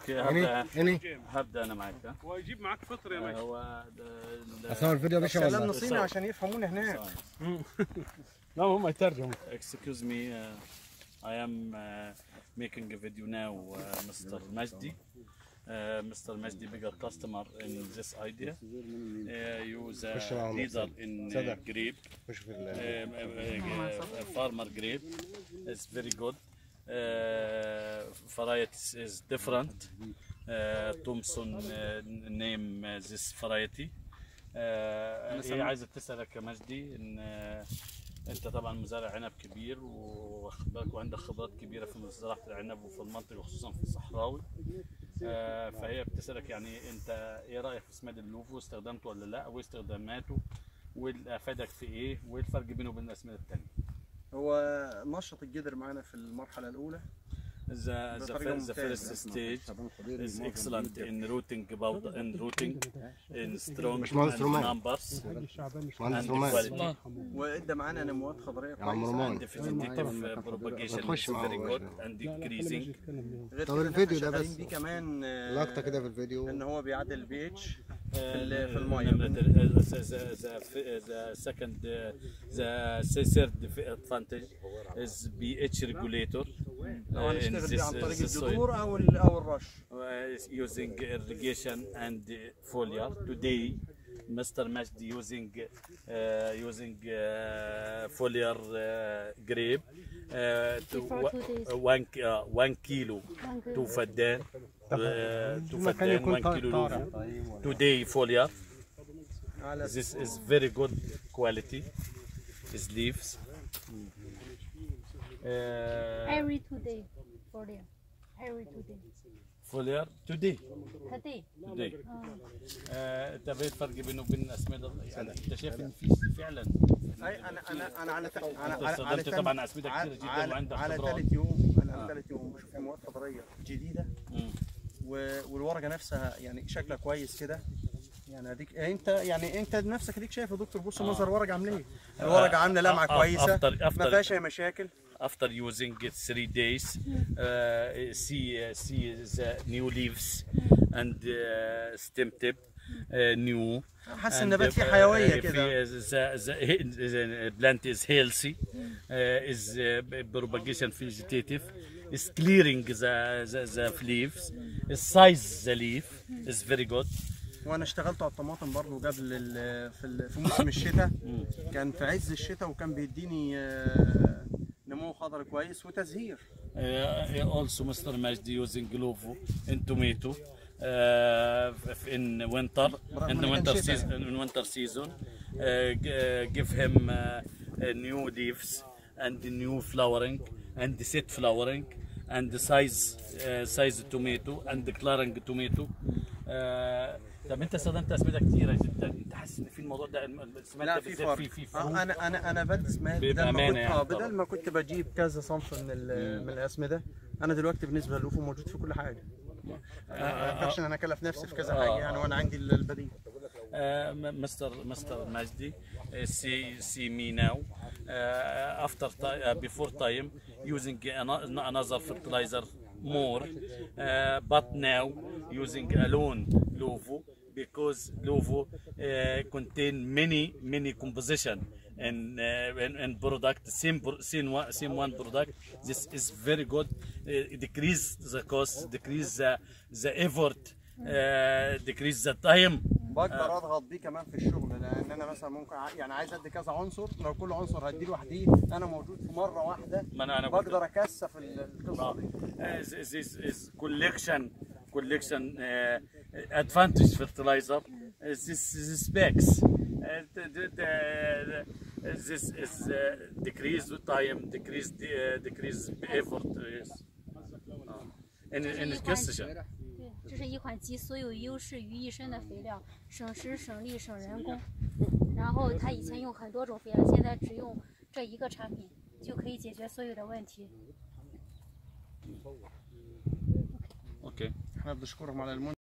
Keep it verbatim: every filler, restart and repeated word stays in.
اوكي هبدا هني هبدا انا معك. ها هو يجيب معاك فطر يا باشا. هو اصور الفيديو يا باشا ولا كلامنا صيني عشان يفهمونا هناك. لا هم يترجموا. Excuse me, uh, I am uh, making a video now, uh, Mister Majdi. Uh, Mister Majdi, bigger customer in this idea. Uh, you the leader in uh, grape, uh, uh, farmer grape. It's very good. Uh, varieties is different. Uh, Thompson uh, name uh, this variety. Uh, هي عايزة تسألك يا مجدي إن uh, أنت طبعا مزارع عنب كبير واخد بالك وعندك خبرات كبيرة في زراعة العنب وفي المنطقة وخصوصا في الصحراوي. Uh, فهي بتسألك يعني أنت إيه رأيك في سماد اللوفو، استخدمته ولا لا، واستخداماته وأفادك في إيه، والفرق بينه وبين الأسمدة التانية. هو نشط الجدر معانا في المرحلة الأولى. The, the, the first stage is excellent in rooting about in rooting in strong numbers and quality. وادى معانا نموات خضريه كويسه and vegetative propagation is very good and decreasing. طب الفيديو ده بس بيه كمان لقطه كده في الفيديو ان هو بيعدل البي اتش في في الميه. The second the third advantage is pH regulator. لو هنشتغل بيه عن طريق الجذور او او الرش. Using irrigation and foliar. Today, Mister Majdi using uh, using uh, foliar uh, grape uh, to one uh, one kilo to فدان uh, to فدان one kilo lofu. Today foliar. This is very good quality. His leaves. Uh, every two day foliar. Every two day. foliar today. Today. today. انت بين الفرق بينه وبين الاسمده يعني انت شايف ان في فعلا. اي انا انا انا على على على طبعا اسمده كثيره جدا وعندك على ثالث يوم انا على ثالث يوم بشوف مواد خضريه جديده والورقه نفسها يعني شكلها كويس كده. يعني اديك انت يعني انت بنفسك اديك شايف يا دكتور بص منظر الورقه عامله ايه. الورقه عامله لمعه كويسه ما فيهاش اي مشاكل. After using it three days, uh, see uh, see the new leaves and uh, stem tip uh, new. حاسس النبات فيه حيويه كده. The the plant is healthy, uh, is uh, propagation vegetative, is clearing the the, the leaves, is size the leaf is very good. وانا اشتغلت على الطماطم برضو قبل في في موسم الشتاء. كان في عز الشتاء وكان بيديني نمو خضر كويس وتزهير. Uh, also Mister Majdi using Glovo in tomato uh, in winter in the winter season in winter season uh, give him uh, new leaves and new flowering and set flowering and the size uh, size tomato and the clearing tomato. uh, طب انت استخدمت اسمده كتيره جدا، انت حاسس ان في الموضوع ده السماد ده بالذات في في فرق؟ انا انا انا بدي سماد بدل ما كنت اه بدل ما كنت بجيب كذا صنف من من الاسمده. انا دلوقتي بالنسبه للوفو موجود في كل حاجه. ما ينفعش ان انا اكلف نفسي في كذا حاجه يعني وانا عندي البديل. مستر مستر مجدي see see me now uh, after uh, before time using another fertilizer more uh, but now using alone Lovo because Lovo uh, contain many many composition and uh, and, and product same same one same one product. This is very good. Uh, decrease the cost, decrease the the effort, uh, decrease the time. بقدر اضغط بيه كمان في الشغل لان انا مثلا ممكن يعني عايز ادي كذا عنصر. لو كل عنصر هديه لوحديه انا موجود في مره واحده. أنا بقدر اكثف القصه دي. This is collection collection uh, advantage fertilizer. This is specs. This is uh, decrease time, decrease uh, decrease effort. Yes. In in question. 这是一款集所有优势于一身的肥料，省时省力省人工。然后他以前用很多种肥料，现在只用这一个产品就可以解决所有的问题。 Okay. احنا بنشكرهم على المنتج.